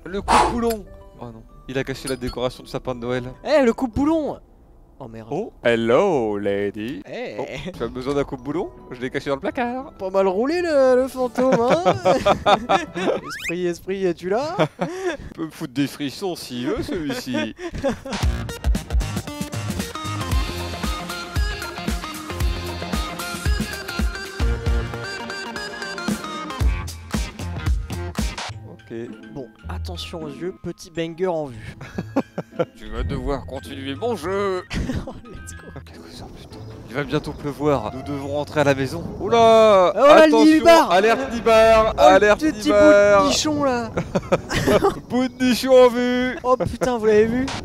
Le coupe-boulon. Oh non, il a caché la décoration du sapin de Noël. Eh, le coupe-boulon. Oh merde. Oh, hello lady. Eh, Oh, tu as besoin d'un coupe-boulon? Je l'ai caché dans le placard. pas mal roulé le fantôme, hein. Esprit, es-tu là? Peut me foutre des frissons s'il veut celui-ci. Ok. Bon, attention aux yeux, petit banger en vue. Tu vas devoir continuer mon jeu. Oh, let's go. Qu'est-ce que ça, putain. Il va bientôt pleuvoir. Nous devons rentrer à la maison. Oula! Oh là, le attention! nibar. Alerte nibar! Oh, Alerte le petit bout nibar! de nichon là. Bout de nichon en vue! Oh putain, vous l'avez vu?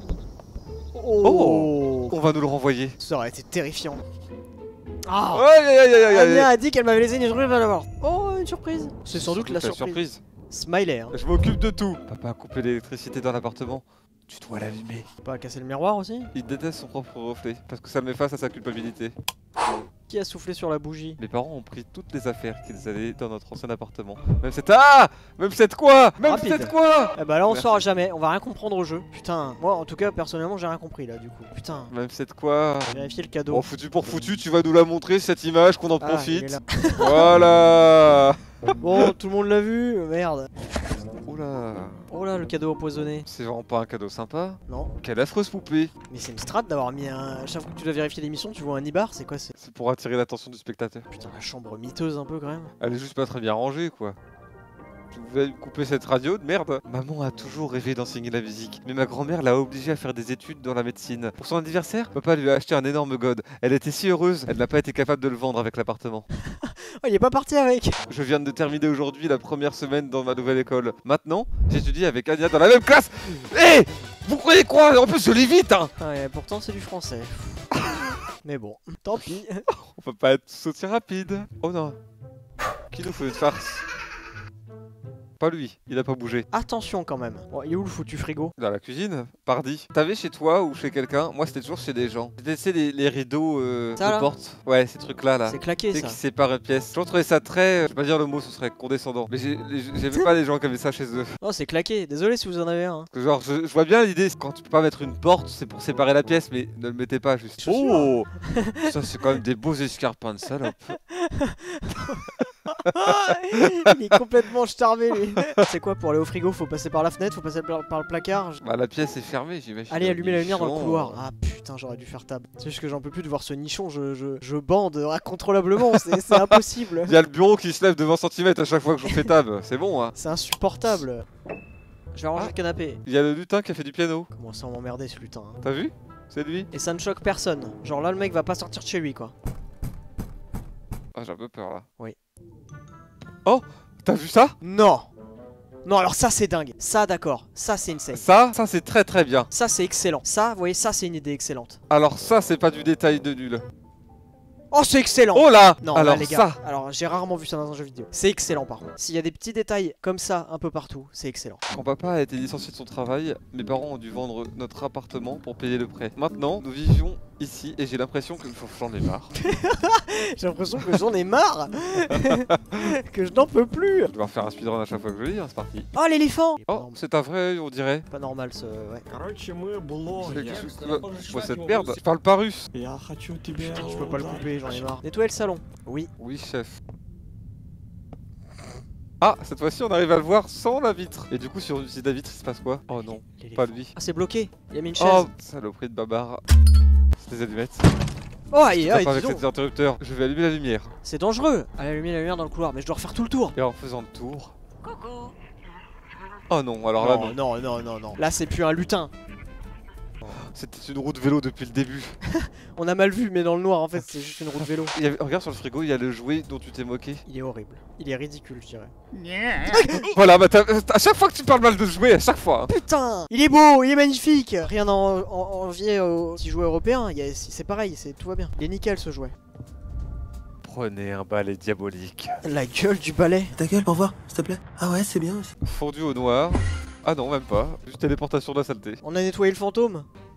Oh, On va nous le renvoyer. ça aurait été terrifiant. Ah, Aïe aïe aïe aïe aïe! Anya a dit qu'elle m'avait laissé une surprise à l'avoir. Oh, une surprise. C'est sans doute la surprise. Smiley, hein. Je m'occupe de tout. Papa a coupé l'électricité dans l'appartement. Tu dois l'allumer. Pas casser le miroir aussi? Il déteste son propre reflet parce que ça le met face à sa culpabilité. Qui a soufflé sur la bougie? Mes parents ont pris toutes les affaires qu'ils avaient dans notre ancien appartement. Même cette... Ah! Même cette quoi? Même Rapide. cette quoi? Eh bah là on Merci. saura jamais, on va rien comprendre au jeu. Putain, moi en tout cas personnellement j'ai rien compris là du coup. Putain, Même cette quoi? vérifier le cadeau. Bon, foutu pour foutu, tu vas nous la montrer cette image, qu'on en Ah, il est profite. là. Voilà. Bon, tout le monde l'a vu, merde. Oula. Oh là, le cadeau empoisonné. C'est vraiment pas un cadeau sympa. Non, Quelle affreuse poupée. mais c'est une strat d'avoir mis un. Chaque fois que tu dois vérifier l'émission, tu vois un nibar, c'est quoi c'est? C'est pour attirer l'attention du spectateur. Putain, la chambre miteuse un peu quand même. Elle est juste pas très bien rangée, quoi. Tu voulais couper cette radio de merde? Maman a toujours rêvé d'enseigner la musique, mais ma grand-mère l'a obligée à faire des études dans la médecine. Pour son anniversaire, papa lui a acheté un énorme god. Elle était si heureuse, elle n'a pas été capable de le vendre avec l'appartement. Oh, il est pas parti avec. Je viens de terminer aujourd'hui la première semaine dans ma nouvelle école. Maintenant, j'étudie avec Anya dans la même classe. Hé! Vous croyez quoi? En plus, je lis vite, hein! Ah, et pourtant c'est du français. Mais bon, tant pis. On peut pas être tous aussi rapide. Oh non. Qui nous fait une farce? Pas lui, il a pas bougé. Attention quand même. Bon, il est où le foutu frigo? Dans la cuisine, pardi. T'avais chez toi ou chez quelqu'un? Moi, c'était toujours chez des gens. C'était, tu sais, les rideaux Ça, de là porte. Ouais, ces trucs-là, là. C'est claqué Tu sais, ça. qui séparent une pièce. J'ai toujours trouvé ça très... je vais pas dire le mot, ce serait condescendant. Mais j'aimais pas les gens qui avaient ça chez eux. Oh, c'est claqué. Désolé si vous en avez un. Parce que genre, je vois bien l'idée, quand tu peux pas mettre une porte, c'est pour séparer la pièce, mais ne le mettez pas juste. Chaussures. Oh! Ça, c'est quand même des beaux escarpins de salope. Il est complètement starvé lui. C'est quoi pour aller au frigo? Faut passer par la fenêtre, faut passer par le placard. Bah, la pièce est fermée, j'imagine. Allez, allumez la lumière dans le Nichon. couloir. Ah putain, j'aurais dû faire table. C'est juste que j'en peux plus de voir ce nichon, je bande incontrôlablement, c'est impossible. Il y a le bureau qui se lève de 20 cm à chaque fois que je fais table. C'est bon, hein. C'est insupportable. Je vais ranger Ah. le canapé. Il y a le lutin qui a fait du piano. Comment ça m'emmerder ce lutin, hein. T'as vu? C'est lui. Et ça ne choque personne. Genre là, le mec va pas sortir de chez lui, quoi. Ah, j'ai un peu peur là. Oui. Oh! T'as vu ça? Non. Non, alors ça c'est dingue. Ça d'accord. Ça c'est insane. Ça c'est très très bien. Ça c'est excellent. Ça, vous voyez, ça c'est une idée excellente. Alors ça, c'est pas du détail de nul. Oh, c'est excellent. Oh là! Non, Alors là, les gars, ça! alors j'ai rarement vu ça dans un jeu vidéo. C'est excellent par contre. S'il y a des petits détails comme ça un peu partout, c'est excellent. Quand papa a été licencié de son travail, mes parents ont dû vendre notre appartement pour payer le prêt. Maintenant, nous vivions ici et j'ai l'impression que j'en ai marre. J'ai l'impression que j'en ai marre. Que je n'en peux plus. Je vais devoir faire un speedrun à chaque fois que je lis, hein, c'est parti. Oh, l'éléphant. Oh, c'est un vrai, on dirait. Pas normal ce... Ouais. Короче, мы блогеры. Ouais, cette merde, il parle pas russe. Я хочу тебя Putain, je peux pas le couper, j'en ai marre. Nettoyer le salon. Oui. Oui, chef. Ah, cette fois-ci, on arrive à le voir sans la vitre. Et du coup, sur une la vitre, il se passe quoi? Oh non, pas lui. Ah, c'est bloqué. Il a mis une chaise. Oh, saloperie de babar. C'est des allumettes. Oh, aïe, Pas aïe, dis avec donc. cet interrupteur. Je vais allumer la lumière. C'est dangereux. Allez, allumer la lumière dans le couloir, mais je dois refaire tout le tour. Et en faisant le tour. Oh non, alors là, non. non, non, non, non. Là, c'est plus un lutin. C'était une roue de vélo depuis le début. On a mal vu, mais dans le noir, en fait, c'est juste une roue de vélo. Regarde sur le frigo, il y a le jouet dont tu t'es moqué. Il est horrible. Il est ridicule, je dirais. Voilà, bah à chaque fois que tu parles mal de jouet, à chaque fois. Hein. Putain, il est beau, il est magnifique. Rien à envier aux petits jouets européens. C'est pareil, tout va bien. Il est nickel ce jouet. Prenez un balai diabolique. La gueule du balai. Ta gueule, au revoir, s'il te plaît. Ah ouais, c'est bien aussi. Fondu au noir. Ah non, même pas. Juste téléportation de la saleté. On a nettoyé le fantôme.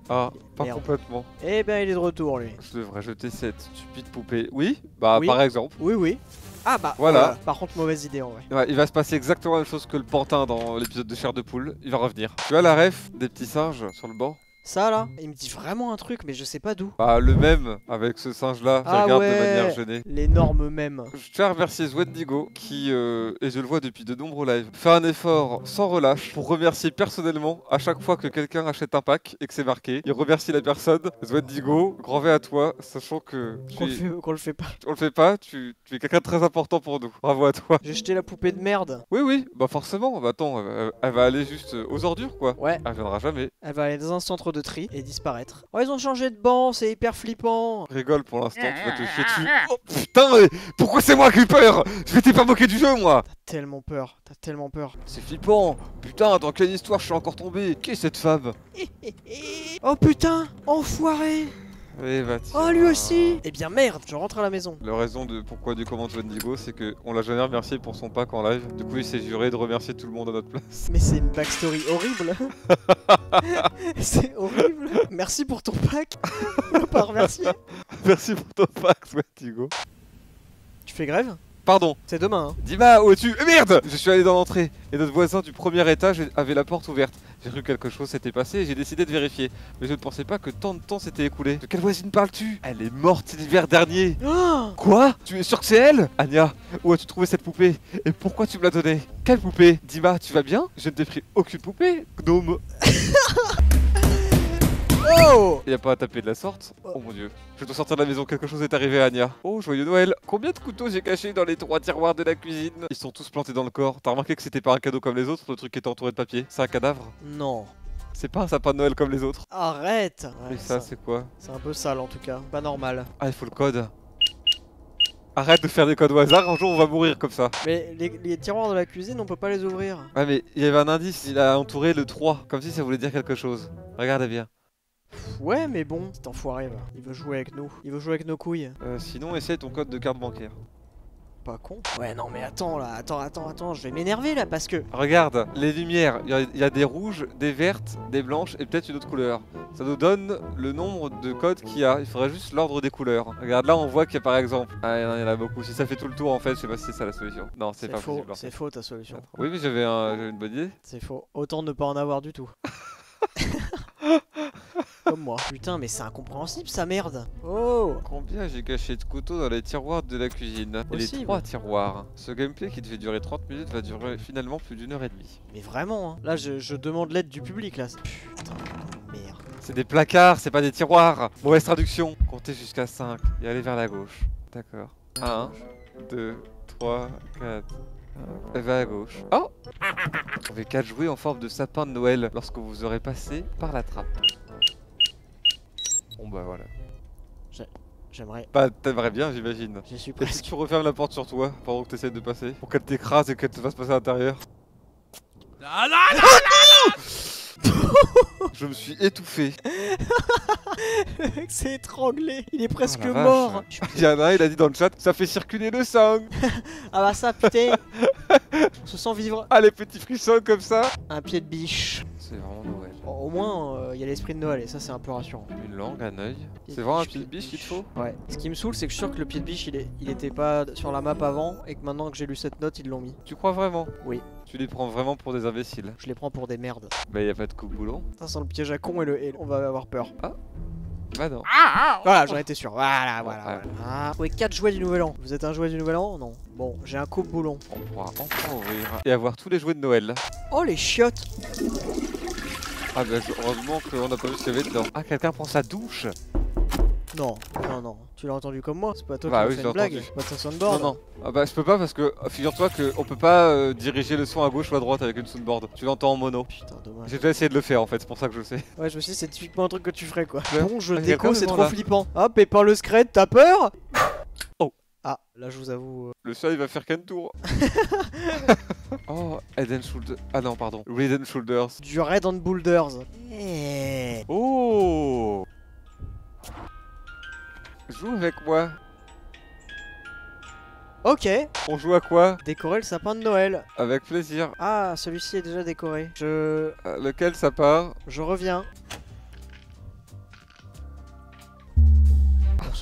Ah, pas Merde. complètement. Eh ben il est de retour lui. Je devrais jeter cette stupide poupée. Oui, bah Oui. par exemple. Oui, oui. Ah bah Voilà. Par contre, mauvaise idée en vrai. Ouais, il va se passer exactement la même chose que le pantin dans l'épisode de Chair de Poule. Il va revenir. Tu as la ref des petits singes sur le banc? Ça là, il me dit vraiment un truc, mais je sais pas d'où. Bah le même avec ce singe là qui Ah regarde de ouais. manière gênée. L'énorme même. Je tiens à remercier Zwendigo qui, et je le vois depuis de nombreux lives, fait un effort sans relâche pour remercier personnellement à chaque fois que quelqu'un achète un pack et que c'est marqué. Il remercie la personne. Zwendigo, grand V à toi, sachant que Qu'on le fait pas. on le fait pas, tu es quelqu'un de très important pour nous. Bravo à toi. J'ai jeté la poupée de merde. Oui, oui, bah forcément. Bah attends, elle va aller juste aux ordures quoi. Ouais, Elle viendra jamais. elle va aller dans un centre de tri et disparaître. Oh, ils ont changé de banc, c'est hyper flippant. Rigole pour l'instant, tu vas te chier dessus. Oh putain, mais pourquoi c'est moi qui ai eu peur? Je m'étais pas moqué du jeu moi. Tellement peur, t'as tellement peur. C'est flippant. Putain, dans quelle histoire je suis encore tombé? Qui est cette femme? Oh putain, enfoiré. Eh bah tiens. Oh lui aussi. Eh bien merde, je rentre à la maison. La raison de pourquoi du commande Wendigo, c'est que on l'a jamais remercié pour son pack en live. Du coup, il s'est juré de remercier tout le monde à notre place. Mais c'est une backstory horrible. C'est horrible. Merci pour ton pack. On va pas remercier. Merci pour ton pack, Wendigo. Tu fais grève? Pardon. C'est demain, hein. Dima, où es-tu? Merde! Je suis allé dans l'entrée et notre voisin du premier étage avait la porte ouverte. J'ai cru que quelque chose s'était passé et j'ai décidé de vérifier. Mais je ne pensais pas que tant de temps s'était écoulé. De quelle voisine parles-tu? Elle est morte l'hiver dernier. Oh Quoi? Tu es sûr que c'est elle? Anya, où as-tu trouvé cette poupée? Et pourquoi tu me l'as donnée? Quelle poupée? Dima, tu vas bien? Je ne t'ai pris aucune poupée, gnome. Oh Il a pas à taper de la sorte? Oh mon dieu. Je dois sortir de la maison, quelque chose est arrivé à Anya. Oh, joyeux Noël. Combien de couteaux j'ai cachés dans les 3 tiroirs de la cuisine? Ils sont tous plantés dans le corps. T'as remarqué que c'était pas un cadeau comme les autres, le truc était entouré de papier? C'est un cadavre? Non. C'est pas un sapin de Noël comme les autres. Arrête. Ouais, Et ça, c'est quoi? c'est un peu sale en tout cas. Pas normal. Ah, il faut le code. Arrête de faire des codes au hasard, un jour on va mourir comme ça. Mais les tiroirs de la cuisine, on peut pas les ouvrir. Ouais, mais il y avait un indice, il a entouré le 3, comme si ça voulait dire quelque chose. Regardez bien. Ouais, mais bon, cet enfoiré va. Il veut jouer avec nous. Il veut jouer avec nos couilles. Sinon, essaye ton code de carte bancaire. Pas con. Ouais, non, mais attends là. Attends. Je vais m'énerver là parce que. Regarde, les lumières, il y a des rouges, des vertes, des blanches et peut-être une autre couleur. Ça nous donne le nombre de codes qu'il y a, il faudrait juste l'ordre des couleurs. Regarde, là on voit qu'il y a par exemple... Ah non, il y en a beaucoup, si ça fait tout le tour en fait, je sais pas si c'est ça la solution. Non, c'est pas faux. possible. en fait. C'est faux ta solution. Oui, mais j'avais une bonne idée. C'est faux. Autant ne pas en avoir du tout. Comme moi. Putain, mais c'est incompréhensible sa merde. Oh. Combien j'ai caché de couteaux dans les tiroirs de la cuisine? Et les Possible. 3 tiroirs. Ce gameplay qui devait durer 30 minutes va durer finalement plus d'1h30. Mais vraiment, hein. Là, je demande l'aide du public là. Putain, merde. C'est des placards, c'est pas des tiroirs. Mauvaise traduction. Comptez jusqu'à 5 et allez vers la gauche. D'accord. 1, 2, 3, 4. Elle va à gauche. Oh! On fait 4 jouets en forme de sapin de Noël lorsque vous aurez passé par la trappe. Bon bah voilà. J'aimerais. Bah t'aimerais bien j'imagine. J'y suis Et si presque. tu refermes la porte sur toi pendant que tu essaies de passer pour qu'elle t'écrase et qu'elle te fasse passer à l'intérieur. Je me suis étouffé. C'est étranglé. Il est presque Oh la vache. mort. Il y en a un, il a dit dans le chat, ça fait circuler le sang. Ah bah ça, putain. On se sent vivre. Ah les petits frissons comme ça. Un pied de biche. C'est vraiment Noël. Bon, au moins, il y a l'esprit de Noël et ça, c'est un peu rassurant. Une langue, un œil. Pied C'est de vraiment un biche, pied de biche qu'il te faut? Ouais. Ce qui me saoule, c'est que je suis sûr que le pied de biche, il était pas sur la map avant et que maintenant que j'ai lu cette note, ils l'ont mis. Tu crois vraiment? Oui. Tu les prends vraiment pour des imbéciles? Je les prends pour des merdes. Bah y a pas de coupe-boulon. Ça sent le piège à con et on va avoir peur. Bah non. Voilà, j'en étais sûr. Voilà. Ouais. Ah, oui, 4 jouets du nouvel an. Vous êtes un jouet du nouvel an? Non. Bon, j'ai un coupe-boulon. On pourra enfin ouvrir et avoir tous les jouets de Noël. Oh, les chiottes. Ah bah heureusement qu'on n'a pas vu ce qu'il y avait dedans. Ah quelqu'un prend sa douche? Non. Tu l'as entendu comme moi? C'est pas toi Bah qui oui, me je fais l'ai une blague. entendu. C'est pas ton soundboard. Non. Ah bah je peux pas parce que figure-toi qu'on peut pas diriger le son à gauche ou à droite avec une soundboard. Tu l'entends en mono. Putain, dommage. J'ai déjà essayé de le faire en fait, c'est pour ça que je le sais. Ouais, je me suis dit, c'est typiquement un truc que tu ferais quoi. Ouais. Bon, jeu de Ah, quelqu'un déco, c'est devant, trop là. flippant. Hop, et par le scred, t'as peur? Oh. Ah, là, je vous avoue. Le chat il va faire qu'un tour. Oh, Head and Shoulders. Ah non, pardon. Head and Shoulders. Du Red and Boulders. Eh. Oh! Joue avec moi. Ok. On joue à quoi? Décorer le sapin de Noël. Avec plaisir. Ah, celui-ci est déjà décoré. Lequel sapin? Je reviens.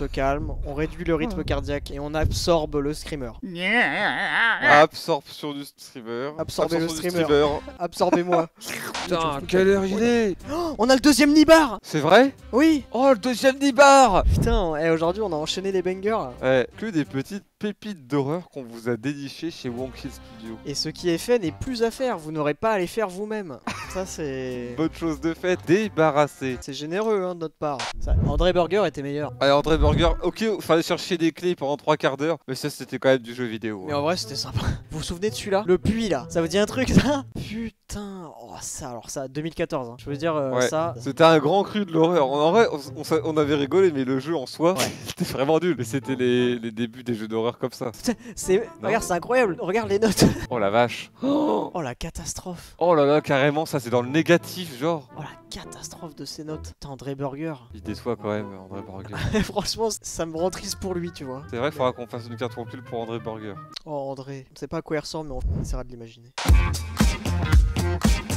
se calme, on réduit le rythme cardiaque et on absorbe le screamer. Absorption du streamer. Absorber le Absorption du streamer. Absorbez-moi. Putain, quelle heure il est? Oh, on a le deuxième Nibar. C'est vrai? Oui. Oh, le deuxième Nibar! Putain, aujourd'hui on a enchaîné les bangers. Là. Ouais, que des petites pépites d'horreur qu'on vous a dénichées chez Wonky Studio. Et ce qui est fait n'est plus à faire, vous n'aurez pas à les faire vous-même. Ça c'est... Bonne chose de fait, débarrassé. C'est généreux hein, de notre part. Ça, André Burger était meilleur. Allez, André Burger, ok, fallait chercher des clés pendant 3 quarts d'heure, mais ça c'était quand même du jeu vidéo. Mais en vrai c'était sympa. Vous vous souvenez de celui-là? Le puits là, ça vous dit un truc ça? Putain, oh ça, alors ça, 2014 hein. Je veux dire Ouais. ça... C'était un grand cru de l'horreur. En vrai, on avait rigolé, mais le jeu en soi, c'était vraiment nul. Mais c'était les débuts des jeux d'horreur comme ça. C'est... Regarde, c'est incroyable, regarde les notes. Oh la vache. Oh la catastrophe. Oh là là, carrément, ça c'est dans le négatif, genre. Oh la catastrophe de ces notes. Putain, André Burger. Il déçoit quand même, André Burger. Franchement, ça me rend triste pour lui, tu vois. C'est vrai, il faudra qu'on fasse une carte recul pour André Burger. Oh André, on sait pas à quoi il ressemble, mais on essaiera de l'imaginer.